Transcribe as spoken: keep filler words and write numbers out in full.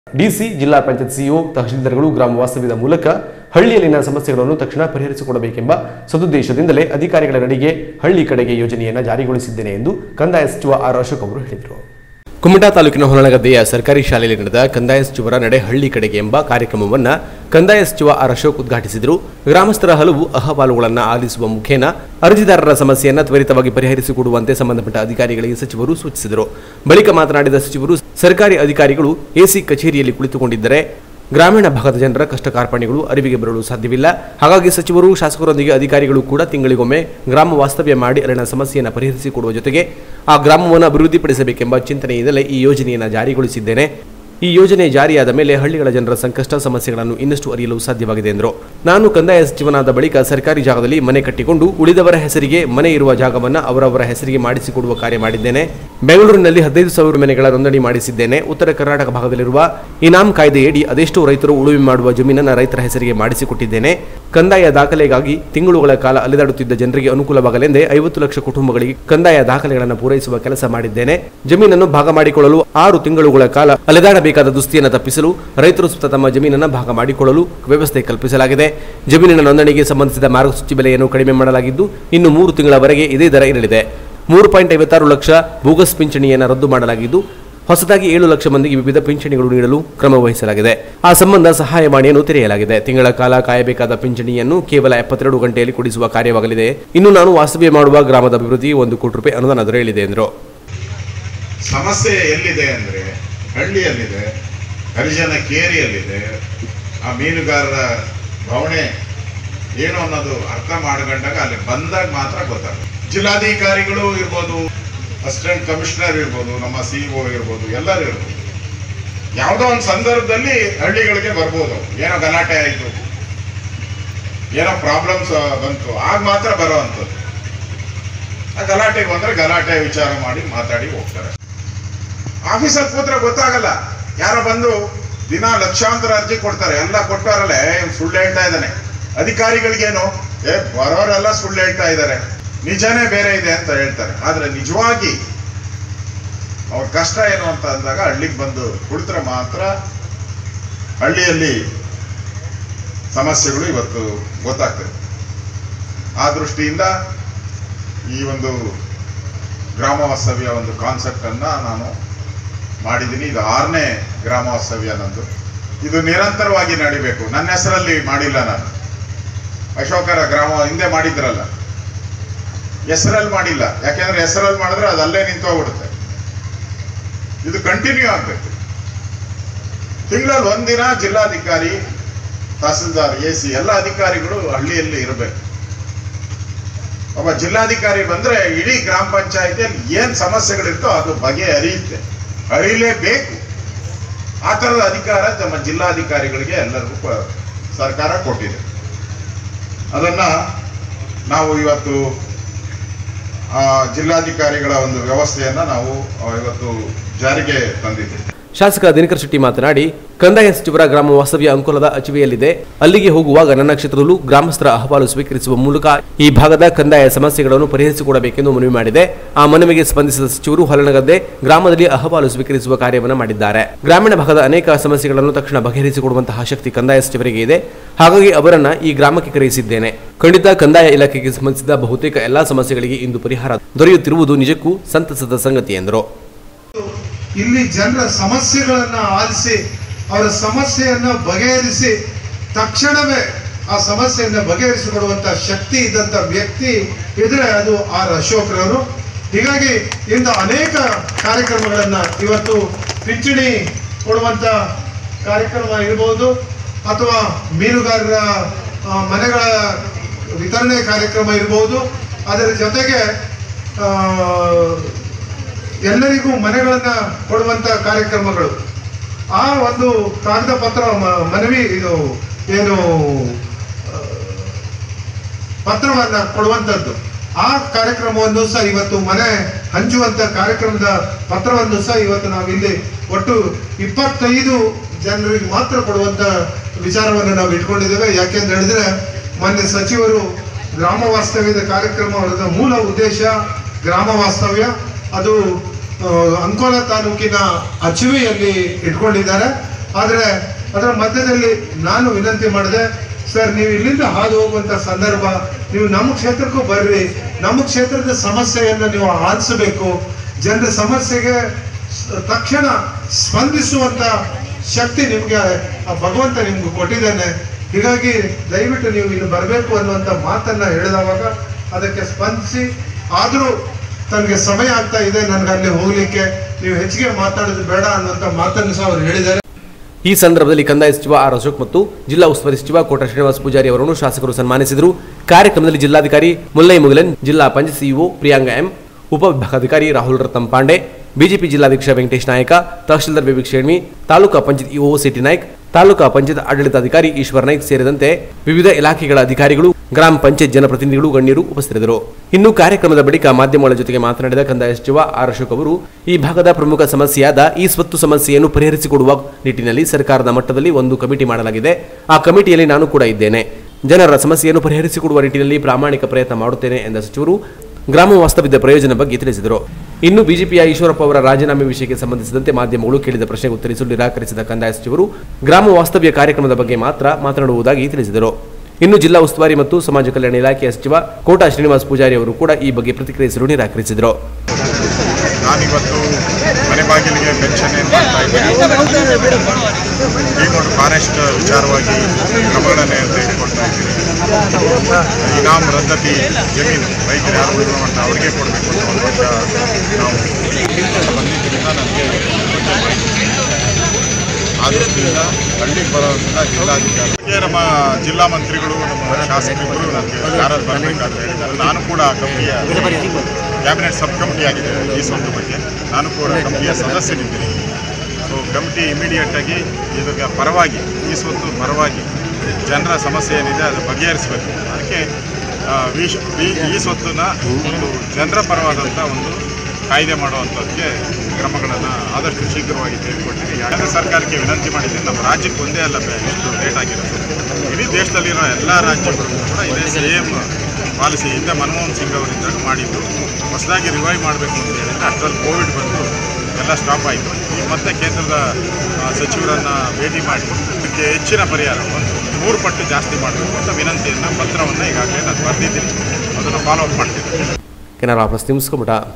DC, ಜಿಲ್ಲಾ panchayat CEO, ತಹಶೀಲ್ದಾರ್ಗಳು ಗ್ರಾಮ ವಾಸ್ತವ್ಯದ ಮೂಲಕ ಹಳ್ಳಿಯಲ್ಲಿನ ಸಮಸ್ಯೆಗಳನ್ನು ತಕ್ಷಣ ಪರಿಹರಿಸಿಕೊಡಬೇಕೆಂಬ ಸದುದ್ದೇಶದಿಂದಲೇ ಅಧಿಕಾರಿಗಳ ನಡಿಗೆ ಹಳ್ಳಿ ಕಡೆಗೆ ಯೋಜನೆಯನ್ನು ಜಾರಿಗೊಳಿಸಿದ್ದೇನೆ ಎಂದು ಕಂದಾಯ ಸಚಿವ ಆರ್ ಅಶೋಕ್ ಅವರು ಹೇಳಿದರು. ಕುಮಟಾ ತಾಲೂಕಿನ ಹೊಲನಗದ್ದೆಯ ಸರ್ಕಾರಿ ಶಾಲೆಯಲ್ಲಿ ನಡೆದ ಕಂದಾಯ ಸಚಿವರ ನಡೆ ಹಳ್ಳಿ ಕಡೆಗೆ ಎಂಬ ಕಾರ್ಯಕ್ರಮವನ್ನು ಕಂದಾಯ ಸಚಿವ ಆರ್ ಅಶೋಕ್ ಉದ್ಘಾಟಿಸಿದರು. ಗ್ರಾಮಸ್ಥರ ಹಲವು ಅಹವಾಲುಗಳನ್ನು ಆಲಿಸುವ ಮುಖೇನ ಅರ್ಜಿದಾರರ ಸಮಸ್ಯೆಯನ್ನು ತ್ವರಿತವಾಗಿ ಪರಿಹರಿಸಿಕೊಡುವಂತೆ ಸಂಬಂಧಪಟ್ಟ ಅಧಿಕಾರಿಗಳಿಗೆ ಸಚಿವರು ಸೂಚಿಸಿದರು. ಬಳಿಕ ಮಾತನಾಡಿದ ಸಚಿವರು, ಸರ್ಕಾರಿ ಅಧಿಕಾರಿಗಳು ಎಸಿ ಕಚೇರಿಯಲ್ಲಿ ಕುಳಿತುಕೊಂಡಿದ್ದರೆ ಗ್ರಾಮೀಣ ಭಾಗದ ಜನರ ಕಷ್ಟ ಕಾರ್ಪಣ್ಯಗಳು ಅರಿವಿಗೆ ಬರಲು ಸಾಧ್ಯವಿಲ್ಲ. ಹಾಗಾಗಿ ಸಚಿವರು, ಶಾಸಕರೊಂದಿಗೆ ಅಧಿಕಾರಿಗಳು ಕೂಡ ತಿಂಗಳಿಗೊಮ್ಮೆ ಗ್ರಾಮ ವಾಸ್ತವ್ಯ ಮಾಡಿ ಅಲ್ಲಿನ ಸಮಸ್ಯೆಯನ್ನು ಪರಿಹರಿಸಿಕೊಡುವ ಜೊತೆಗೆ ಆ ಗ್ರಾಮವನ್ನು ಅಭಿವೃದ್ಧಿಪಡಿಸಬೇಕೆಂಬ ಚಿಂತನೆಯಿಂದಲೇ ಈ ಯೋಜನೆಯನ್ನು ಜಾರಿಗೊಳಿಸಿದ್ದೇನೆ. ಈ ಯೋಜನೆ ಜಾರಿಯಾದ ಮೇಲೆ ಹಳ್ಳಿಗಳ ಜನರ ಸಂಕಷ್ಟ ಸಮಸ್ಯೆಗಳನ್ನು ಇನ್ನಷ್ಟು ಅರಿಯಲು ಸಾಧ್ಯವಾಗಿದೆ ಎಂದರು. ನಾನು ಕಂದಾಯ ಸಚಿವನಾದ ಬಳಿಕ ಸರ್ಕಾರಿ ಜಾಗದಲ್ಲಿ ಮನೆ ಕಟ್ಟಿಕೊಂಡು ಉಳಿದವರ ಹೆಸರಿಗೆ ಮನೆ ಇರುವ ಜಾಗವನ್ನು ಅವರವರ ಹೆಸರಿಗೆ ಮಾಡಿಸಿಕೊಡುವ ಕಾರ್ಯ ಮಾಡಿದ್ದೇನೆ. ಬೆಂಗಳೂರಿನಲ್ಲಿ ಹದಿನೈದು ಸಾವಿರ ಮನೆಗಳ ನೋಂದಣಿ ಮಾಡಿಸಿದ್ದೇನೆ. ಉತ್ತರ ಕರ್ನಾಟಕ ಭಾಗದಲ್ಲಿರುವ ಇನಾಮ್ ಕಾಯ್ದೆಯಡಿ ಅದೆಷ್ಟೋ ರೈತರು ಉಳುಮೆ ಮಾಡುವ ಜಮೀನನ್ನು ರೈತರ ಹೆಸರಿಗೆ ಮಾಡಿಸಿಕೊಟ್ಟಿದ್ದೇನೆ. ಕಂದಾಯ ದಾಖಲೆಗಾಗಿ ತಿಂಗಳುಗಳ ಕಾಲ ಅಲೆದಾಡುತ್ತಿದ್ದ ಜನರಿಗೆ ಅನುಕೂಲವಾಗಲೆಂದೇ ಐವತ್ತು ಲಕ್ಷ ಕುಟುಂಬಗಳಿಗೆ ಕಂದಾಯ ದಾಖಲೆಗಳನ್ನು ಪೂರೈಸುವ ಕೆಲಸ ಮಾಡಿದ್ದೇನೆ. ಜಮೀನನ್ನು ಭಾಗ ಮಾಡಿಕೊಳ್ಳಲು ಆರು ತಿಂಗಳುಗಳ ಕಾಲ ಅಲೆದಾಡಬೇಕಾದ ದುಸ್ಥಿತಿಯನ್ನು ತಪ್ಪಿಸಲು ರೈತರು ಸ್ವತಃ ತಮ್ಮ ಜಮೀನನ್ನು ಭಾಗ ಮಾಡಿಕೊಳ್ಳಲು ವ್ಯವಸ್ಥೆ ಕಲ್ಪಿಸಲಾಗಿದೆ. ಜಮೀನಿನ ನೋಂದಣಿಗೆ ಸಂಬಂಧಿಸಿದ ಮಾರ್ಗಸೂಚಿ ಬೆಲೆಯನ್ನು ಕಡಿಮೆ ಮಾಡಲಾಗಿದ್ದು ಇನ್ನು ಮೂರು ತಿಂಗಳವರೆಗೆ ಇದೇ ದರ ಇರಲಿದೆ. ಮೂರು ಪಾಯಿಂಟ್ ಐವತ್ತಾರು ಲಕ್ಷ ಬೋಗಸ್ ಪಿಂಚಣಿಯನ್ನು ರದ್ದು ಮಾಡಲಾಗಿದ್ದು ಹೊಸದಾಗಿ ಏಳು ಲಕ್ಷ ಮಂದಿಗೆ ವಿವಿಧ ಪಿಂಚಣಿಗಳು ನೀಡಲು ಕ್ರಮ ವಹಿಸಲಾಗಿದೆ. ಆ ಸಂಬಂಧ ಸಹಾಯವಾಣಿಯನ್ನು ತೆರೆಯಲಾಗಿದೆ. ತಿಂಗಳ ಕಾಲ ಕಾಯಬೇಕಾದ ಪಿಂಚಣಿಯನ್ನು ಕೇವಲ ಎಪ್ಪತ್ತೆರಡು ಗಂಟೆಯಲ್ಲಿ ಕೊಡಿಸುವ ಕಾರ್ಯವಾಗಲಿದೆ. ಇನ್ನು ನಾನು ವಾಸ್ತವ್ಯ ಮಾಡುವ ಗ್ರಾಮದ ಅಭಿವೃದ್ಧಿ ಒಂದು ಕೋಟಿ ರೂಪಾಯಿ ಅನುದಾನ ದೊರೆಯಲಿದೆ ಎಂದರು. ಸಮಸ್ಯೆ ಎಲ್ಲಿದೆ ಅಂದ್ರೆ ಹಳ್ಳಿಯಲ್ಲಿದೆ, ಹರಿಜನ ಕೇರಿಯಲ್ಲಿದೆ. ಆ ಮೀನುಗಾರರ ಭಾವನೆ ಏನು ಅನ್ನೋದು ಅರ್ಥ ಮಾಡಿಕೊಂಡಾಗ ಅಲ್ಲಿ ಬಂದಾಗ ಮಾತ್ರ ಗೊತ್ತಾಗುತ್ತೆ. ಜಿಲ್ಲಾಧಿಕಾರಿಗಳು ಇರ್ಬೋದು, ಅಸಿಸ್ಟೆಂಟ್ ಕಮಿಷನರ್ ಇರ್ಬೋದು, ನಮ್ಮ ಸಿಇಒ ಇರ್ಬೋದು, ಎಲ್ಲರೂ ಇರ್ಬೋದು. ಯಾವುದೋ ಒಂದು ಸಂದರ್ಭದಲ್ಲಿ ಹಳ್ಳಿಗಳಿಗೆ ಬರ್ಬೋದು. ಏನೋ ಗಲಾಟೆ ಆಯಿತು, ಏನೋ ಪ್ರಾಬ್ಲಮ್ಸ್ ಬಂತು, ಆಗ ಮಾತ್ರ ಬರೋ ಅಂಥದ್ದು. ಆ ಗಲಾಟೆಗೆ ಬಂದರೆ ಗಲಾಟೆ ವಿಚಾರ ಮಾಡಿ ಮಾತಾಡಿ ಹೋಗ್ತಾರೆ. ಆಫೀಸಲ್ಲಿ ಕೂತ್ರೆ ಗೊತ್ತಾಗಲ್ಲ. ಯಾರೋ ಬಂದು ದಿನ ಲಕ್ಷಾಂತರ ಅರ್ಜಿ ಕೊಡ್ತಾರೆ. ಎಲ್ಲ ಕೊಟ್ಟವರಲ್ಲೇ ಸುಳ್ಳು ಹೇಳ್ತಾ ಇದ್ದಾನೆ. ಅಧಿಕಾರಿಗಳಿಗೇನು ಏ ಬರೋರೆಲ್ಲ ಸುಳ್ಳು ಹೇಳ್ತಾ ಇದ್ದಾರೆ, ನಿಜನೇ ಬೇರೆ ಇದೆ ಅಂತ ಹೇಳ್ತಾರೆ. ಆದ್ರೆ ನಿಜವಾಗಿ ಅವ್ರ ಕಷ್ಟ ಏನು ಅಂತ ಅಂದಾಗ ಹಳ್ಳಿಗೆ ಬಂದು ಕುಳಿತರೆ ಮಾತ್ರ ಹಳ್ಳಿಯಲ್ಲಿ ಸಮಸ್ಯೆಗಳು ಇವತ್ತು ಗೊತ್ತಾಗ್ತದೆ. ಆ ದೃಷ್ಟಿಯಿಂದ ಈ ಒಂದು ಗ್ರಾಮ ವಾಸ್ತವ್ಯ ಒಂದು ಕಾನ್ಸೆಪ್ಟ್ ಅನ್ನ ನಾನು ಮಾಡಿದ್ದೀನಿ. ಇದು ಆರನೇ ಗ್ರಾಮ ವಾಸ್ತವ್ಯ ನಂದು. ಇದು ನಿರಂತರವಾಗಿ ನಡಿಬೇಕು. ನನ್ನ ಹೆಸರಲ್ಲಿ ಮಾಡಿಲ್ಲ ನಾನು. ಅಶೋಕರ ಗ್ರಾಮ ಹಿಂದೆ ಮಾಡಿದ್ರಲ್ಲ, ಹೆಸರಲ್ಲಿ ಮಾಡಿಲ್ಲ. ಯಾಕೆಂದ್ರೆ ಹೆಸರಲ್ಲಿ ಮಾಡಿದ್ರೆ ಅದು ಅಲ್ಲೇ ನಿಂತೋಗ್ಬಿಡುತ್ತೆ. ಇದು ಕಂಟಿನ್ಯೂ ಆಗ್ಬೇಕು. ತಿಂಗಳಲ್ಲಿ ಒಂದಿನ ಜಿಲ್ಲಾಧಿಕಾರಿ, ತಹಸೀಲ್ದಾರ್, ಎ ಸಿ ಎಲ್ಲ ಅಧಿಕಾರಿಗಳು ಹಳ್ಳಿಯಲ್ಲಿ ಇರಬೇಕು. ಒಬ್ಬ ಜಿಲ್ಲಾಧಿಕಾರಿ ಬಂದ್ರೆ ಇಡೀ ಗ್ರಾಮ ಪಂಚಾಯತಿಯಲ್ಲಿ ಏನ್ ಸಮಸ್ಯೆಗಳಿರ್ತೋ ಅದು ಬಗೆಹರಿಯುತ್ತೆ, ಹರಿಲೇಬೇಕು. ಆ ಥರದ ಅಧಿಕಾರ ನಮ್ಮ ಜಿಲ್ಲಾಧಿಕಾರಿಗಳಿಗೆ ಎಲ್ಲರಿಗೂ ಸರ್ಕಾರ ಕೊಟ್ಟಿದೆ. ಅದನ್ನ ನಾವು ಇವತ್ತು ಜಿಲ್ಲಾಧಿಕಾರಿಗಳ ಒಂದು ವ್ಯವಸ್ಥೆಯನ್ನ ನಾವು ಇವತ್ತು ಜಾರಿಗೆ ತಂದಿದ್ದೇವೆ. ಶಾಸಕ ದಿನಕರ್ ಶೆಟ್ಟಿ ಮಾತನಾಡಿ, ಕಂದಾಯ ಸಚಿವರ ಗ್ರಾಮ ವಾಸ್ತವ್ಯ ಅಂಕೋಲದ ಅಚುವೆಯಲ್ಲಿದೆ. ಅಲ್ಲಿಗೆ ಹೋಗುವಾಗ ನನ್ನ ಕ್ಷೇತ್ರದಲ್ಲೂ ಗ್ರಾಮಸ್ಥರ ಅಹವಾಲು ಸ್ವೀಕರಿಸುವ ಮೂಲಕ ಈ ಭಾಗದ ಕಂದಾಯ ಸಮಸ್ಯೆಗಳನ್ನು ಪರಿಹರಿಸಿಕೊಡಬೇಕೆಂದು ಮನವಿ ಮಾಡಿದೆ. ಆ ಮನವಿಗೆ ಸ್ಪಂದಿಸಿದ ಸಚಿವರು ಹೊಲನಗದ್ದೆ ಗ್ರಾಮದಲ್ಲಿ ಅಹವಾಲು ಸ್ವೀಕರಿಸುವ ಕಾರ್ಯವನ್ನು ಮಾಡಿದ್ದಾರೆ. ಗ್ರಾಮೀಣ ಭಾಗದ ಅನೇಕ ಸಮಸ್ಯೆಗಳನ್ನು ತಕ್ಷಣ ಬಗೆಹರಿಸಿಕೊಡುವಂತಹ ಶಕ್ತಿ ಕಂದಾಯ ಸಚಿವರಿಗೆ ಇದೆ. ಹಾಗಾಗಿ ಅವರನ್ನ ಈ ಗ್ರಾಮಕ್ಕೆ ಕರೆಯಿಸಿದ್ದೇನೆ. ಖಂಡಿತ ಕಂದಾಯ ಇಲಾಖೆಗೆ ಸಂಬಂಧಿಸಿದ ಬಹುತೇಕ ಎಲ್ಲಾ ಸಮಸ್ಯೆಗಳಿಗೆ ಇಂದು ಪರಿಹಾರ ದೊರೆಯುತ್ತಿರುವುದು ನಿಜಕ್ಕೂ ಸಂತಸದ ಸಂಗತಿ ಎಂದರು. ಇಲ್ಲಿ ಜನರ ಸಮಸ್ಯೆಗಳನ್ನ ಆಲಿಸಿ ಅವರ ಸಮಸ್ಯೆಯನ್ನ ಬಗೆಹರಿಸಿ ತಕ್ಷಣವೇ ಆ ಸಮಸ್ಯೆಯನ್ನ ಬಗೆಹರಿಸಿಕೊಡುವಂತ ಶಕ್ತಿ ಇದ್ದಂತ ವ್ಯಕ್ತಿ ಇದ್ರೆ ಅದು ಆರ್ ಅಶೋಕ್ರವರು. ಹೀಗಾಗಿ ಇಂಥ ಅನೇಕ ಕಾರ್ಯಕ್ರಮಗಳನ್ನ ಇವತ್ತು ಪಿಂಚಣಿ ಕೊಡುವಂತ ಕಾರ್ಯಕ್ರಮ ಇರಬಹುದು, ಅಥವಾ ಮೀನುಗಾರರ ಮನೆಗಳ ವಿತರಣೆ ಕಾರ್ಯಕ್ರಮ ಇರಬಹುದು. ಅದರ ಜೊತೆಗೆ ಎಲ್ಲರಿಗೂ ಮನೆಗಳನ್ನ ಕೊಡುವಂತ ಕಾರ್ಯಕ್ರಮಗಳು, ಆ ಒಂದು ಕಾಗದ ಪತ್ರ ಮನವಿ ಇದು ಏನು ಪತ್ರವನ್ನ ಕೊಡುವಂಥದ್ದು, ಆ ಕಾರ್ಯಕ್ರಮವನ್ನು ಸಹ ಇವತ್ತು ಮನೆ ಹಂಚುವಂತ ಕಾರ್ಯಕ್ರಮದ ಪತ್ರವನ್ನು ಸಹ ಇವತ್ತು ನಾವು ಇಲ್ಲಿ ಒಟ್ಟು ಇಪ್ಪತ್ತೈದು ಜನರಿಗೆ ಮಾತ್ರ ಕೊಡುವಂತ ವಿಚಾರವನ್ನು ನಾವು ಇಟ್ಕೊಂಡಿದ್ದೇವೆ. ಯಾಕೆಂತ ಹೇಳಿದ್ರೆ ಮಾನ್ಯ ಸಚಿವರು ಗ್ರಾಮ ವಾಸ್ತವ್ಯದ ಕಾರ್ಯಕ್ರಮದ ಮೂಲ ಉದ್ದೇಶ ಗ್ರಾಮ ವಾಸ್ತವ್ಯ ಅದು ಅಂಕೋಲ ತಾಲೂಕಿನ ಅಚುವೆಯಲ್ಲಿ ಇಟ್ಕೊಂಡಿದ್ದಾರೆ. ಆದರೆ ಅದರ ಮಧ್ಯದಲ್ಲಿ ನಾನು ವಿನಂತಿ ಮಾಡಿದೆ, ಸರ್ ನೀವು ಇಲ್ಲಿಂದ ಹಾದು ಹೋಗುವಂತ ಸಂದರ್ಭ, ನೀವು ನಮ್ಮ ಕ್ಷೇತ್ರಕ್ಕೂ ಬರ್ರಿ, ನಮ್ಮ ಕ್ಷೇತ್ರದ ಸಮಸ್ಯೆಯನ್ನು ನೀವು ಆಲಿಸಬೇಕು, ಜನರ ಸಮಸ್ಯೆಗೆ ತಕ್ಷಣ ಸ್ಪಂದಿಸುವಂತ ಶಕ್ತಿ ನಿಮ್ಗೆ ಆ ಭಗವಂತ ನಿಮ್ಗೆ ಕೊಟ್ಟಿದ್ದಾನೆ, ಹೀಗಾಗಿ ದಯವಿಟ್ಟು ನೀವು ಇಲ್ಲಿ ಬರಬೇಕು ಅನ್ನುವಂಥ ಮಾತನ್ನ ಹೇಳಿದವಾಗ ಅದಕ್ಕೆ ಸ್ಪಂದಿಸಿ, ಆದರೂ ತನಗೆ ಸಮಯ ಆಗ್ತಾ ಇದೆ ನನಗೆ ಅಲ್ಲಿ ಹೋಗ್ಲಿಕ್ಕೆ, ನೀವು ಹೆಚ್ಚಿಗೆ ಮಾತಾಡೋದು ಬೇಡ ಅನ್ನುವಂಥ ಮಾತನ್ನು ಸಹ ಅವರು ಹೇಳಿದ್ದಾರೆ. ಈ ಸಂದರ್ಭದಲ್ಲಿ ಕಂದಾಯ ಸಚಿವ ಆರ್ ಅಶೋಕ್ ಮತ್ತು ಜಿಲ್ಲಾ ಉಸ್ತುವಾರಿ ಸಚಿವ ಕೋಟ ಶ್ರೀನಿವಾಸ ಪೂಜಾರಿ ಅವರನ್ನು ಶಾಸಕರು ಸನ್ಮಾನಿಸಿದರು. ಕಾರ್ಯಕ್ರಮದಲ್ಲಿ ಜಿಲ್ಲಾಧಿಕಾರಿ ಮುಲ್ಲೈ ಮುಗಿಲನ್, ಜಿಲ್ಲಾ ಪಂಚಾಯತ್ ಸಿಇಒ ಪ್ರಿಯಾಂಗ ಎಂ, ಉಪವಿಭಾಗಾಧಿಕಾರಿ ರಾಹುಲ್ ರತನ್ ಪಾಂಡೆ, ಬಿಜೆಪಿ ಜಿಲ್ಲಾಧ್ಯಕ್ಷ ವೆಂಕಟೇಶ್ ನಾಯಕ, ತಹಶೀಲ್ದಾರ್ ವಿವೇಕ್ ಶೇಣ್ವಿ, ತಾಲೂಕಾ ಪಂಚಾಯತ್ ಇಒ ಸಿಟಿ ನಾಯ್ಕ್, ತಾಲೂಕಾ ಪಂಚಾಯತ್ ಆಡಳಿತಾಧಿಕಾರಿ ಈಶ್ವರ್ ನಾಯ್ಕ್ ಸೇರಿದಂತೆ ವಿವಿಧ ಇಲಾಖೆಗಳ ಅಧಿಕಾರಿಗಳು, ಗ್ರಾಮ ಪಂಚಾಯತ್ ಜನಪ್ರತಿನಿಧಿಗಳು, ಗಣ್ಯರು ಉಪಸ್ಥಿತರಿದ್ದರು. ಇನ್ನು ಕಾರ್ಯಕ್ರಮದ ಬಳಿಕ ಮಾಧ್ಯಮಗಳ ಜೊತೆಗೆ ಮಾತನಾಡಿದ ಕಂದಾಯ ಸಚಿವ ಆರ್ ಅಶೋಕ್ ಅವರು, ಈ ಭಾಗದ ಪ್ರಮುಖ ಸಮಸ್ಯೆಯಾದ ಈ ಸ್ವತ್ತು ಸಮಸ್ಯೆಯನ್ನು ಪರಿಹರಿಸಿಕೊಡುವ ನಿಟ್ಟಿನಲ್ಲಿ ಸರ್ಕಾರದ ಮಟ್ಟದಲ್ಲಿ ಒಂದು ಕಮಿಟಿ ಮಾಡಲಾಗಿದೆ. ಆ ಕಮಿಟಿಯಲ್ಲಿ ನಾನು ಕೂಡ ಇದ್ದೇನೆ. ಜನರ ಸಮಸ್ಯೆಯನ್ನು ಪರಿಹರಿಸಿಕೊಡುವ ನಿಟ್ಟಿನಲ್ಲಿ ಪ್ರಾಮಾಣಿಕ ಪ್ರಯತ್ನ ಮಾಡುತ್ತೇನೆ ಎಂದ ಸಚಿವರು ಗ್ರಾಮ ವಾಸ್ತವ್ಯದ ಪ್ರಯೋಜನ ಬಗ್ಗೆ ತಿಳಿಸಿದರು. ಇನ್ನು ಬಿಜೆಪಿಯ ಈಶ್ವರಪ್ಪ ಅವರ ರಾಜೀನಾಮೆ ವಿಷಯಕ್ಕೆ ಸಂಬಂಧಿಸಿದಂತೆ ಮಾಧ್ಯಮಗಳು ಕೇಳಿದ ಪ್ರಶ್ನೆಗೆ ಉತ್ತರಿಸಲು ನಿರಾಕರಿಸಿದ ಕಂದಾಯ ಸಚಿವರು ಗ್ರಾಮ ವಾಸ್ತವ್ಯ ಕಾರ್ಯಕ್ರಮದ ಬಗ್ಗೆ ಮಾತ್ರ ಮಾತನಾಡುವುದಾಗಿ ತಿಳಿಸಿದರು. ಇನ್ನು ಜಿಲ್ಲಾ ಉಸ್ತುವಾರಿ ಮತ್ತು ಸಮಾಜ ಕಲ್ಯಾಣ ಇಲಾಖೆಯ ಸಚಿವ ಕೋಟ ಶ್ರೀನಿವಾಸ ಪೂಜಾರಿ ಅವರು ಕೂಡ ಈ ಬಗ್ಗೆ ಪ್ರತಿಕ್ರಿಯಿಸಲು ನಿರಾಕರಿಸಿದರು. ನಾನಿವತ್ತು ಮನೆ ಬಾಗಿಲಿಗೆ ಪೆನ್ಷನ್ ಏನು ಮಾಡ್ತಾ ಇದ್ದೀನಿ, ಈ ಫಾರೆಸ್ಟ್ ವಿಚಾರವಾಗಿ ಕ್ರಮಗಳನ್ನು ತೆಗೆದುಕೊಳ್ತಾ ಇದ್ದೀನಿ. ಇನಾಮ್ ರದ್ದತಿ ಜಮೀನು ರೈತರು ಯಾರು ಉಳಿದ ಅವರಿಗೆ ಕೊಡಬೇಕು ಅಂತ ಒಂದು ವರ್ಷ ನಾವು ಬಂದಿದ್ದರಿಂದ ನನಗೆ ಆ ದೃಷ್ಟಿಯಿಂದ ಹಳ್ಳಿಗೆ ಬರೋದ್ರಿಂದ ಜಿಲ್ಲಾಧಿಕಾರಿ ನಮ್ಮ ಜಿಲ್ಲಾ ಮಂತ್ರಿಗಳು, ನಮ್ಮ ಶಾಸಕರು ನನಗೆ ಯಾರು ಬರಬೇಕಾದ್ರೆ ಹೇಳಿದ್ದಾರೆ. ನಾನು ಕೂಡ ಕಮಿಟಿಯ ಕ್ಯಾಬಿನೆಟ್ ಸಬ್ ಕಮಿಟಿ ಆಗಿದೆ ಈ ಸ್ವತ್ತು ಬಗ್ಗೆ, ನಾನು ಕೂಡ ಕಮಿಟಿಯ ಸದಸ್ಯನಿದ್ದೀನಿ. ಸೊ ಕಮಿಟಿ ಇಮಿಡಿಯೇಟಾಗಿ ಇದಕ್ಕೆ ಪರವಾಗಿ, ಈ ಸ್ವತ್ತು ಪರವಾಗಿ ಜನರ ಸಮಸ್ಯೆ ಏನಿದೆ ಅದು ಬಗೆಹರಿಸಬೇಕು. ಅದಕ್ಕೆ ಈ ಸ್ವತ್ತನ್ನ ಒಂದು ಜನರ ಪರವಾದಂಥ ಒಂದು ಕಾಯ್ದೆ ಮಾಡುವಂಥದ್ದಕ್ಕೆ ಕ್ರಮಗಳನ್ನು ಆದಷ್ಟು ಶೀಘ್ರವಾಗಿ ತೆಗೆದುಕೊಟ್ಟಿದೆ. ಕೇಂದ್ರ ಸರ್ಕಾರಕ್ಕೆ ವಿನಂತಿ ಮಾಡಿದ್ದೀನಿ. ನಮ್ಮ ರಾಜ್ಯಕ್ಕೆ ಒಂದೇ ಅಲ್ಲ ಇಷ್ಟು ಲೇಟ್ ಆಗಿರೋದು, ಇಡೀ ದೇಶದಲ್ಲಿರೋ ಎಲ್ಲ ರಾಜ್ಯಗಳಿಗೂ ಕೂಡ ಇದೇ ಸೇಮ್ ಪಾಲಿಸಿ ಹಿಂದೆ ಮನಮೋಹನ್ ಸಿಂಗ್ ಅವರಿದ್ದಾಗ ಮಾಡಿದ್ದು. ಹೊಸದಾಗಿ ರಿವೈವ್ ಮಾಡಬೇಕು ಅಂತ ಹೇಳಿದರೆ ಅಷ್ಟರಲ್ಲಿ ಕೋವಿಡ್ ಬಂದು ಎಲ್ಲ ಸ್ಟಾಪ್ ಆಯಿತು. ಈಗ ಮತ್ತೆ ಕೇಂದ್ರದ ಸಚಿವರನ್ನು ಭೇಟಿ ಮಾಡಿ ಇದಕ್ಕೆ ಹೆಚ್ಚಿನ ಪರಿಹಾರ ಒಂದು ಮೂರು ಪಟ್ಟು ಜಾಸ್ತಿ ಮಾಡಬೇಕು ಅಂತ ವಿನಂತಿಯನ್ನು, ಪತ್ರವನ್ನು ಈಗಾಗಲೇ ನಾನು ಬರೆದಿದ್ದೀನಿ. ಅದನ್ನು ಫಾಲೋ ಅಪ್ ಮಾಡ್ತಿದ್ದೀನಿ. Canara plus news Kumta.